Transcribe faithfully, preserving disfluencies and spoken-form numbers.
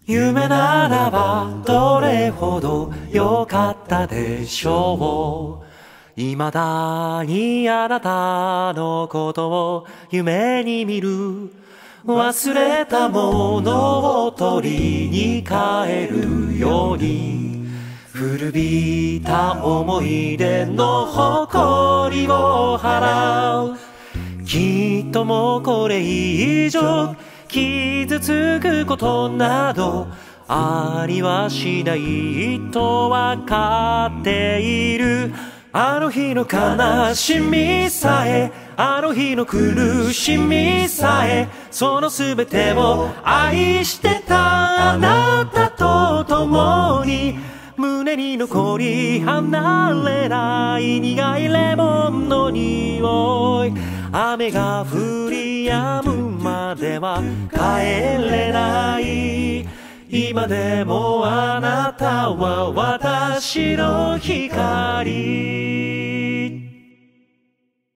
夢ならばどれほど良かったでしょう。未だにあなたのことを夢に見る。忘れたものを取りに帰るように、古びた思い出の誇りを払う。きっともうこれ以上傷つくことなどありはしないとわかっている。あの日の悲しみさえ、あの日の苦しみさえ、そのすべてを愛してたあなたと共に、胸に残り離れない苦いレモンの匂い。雨が降り止むまでは帰れない。今でもあなたは私の光。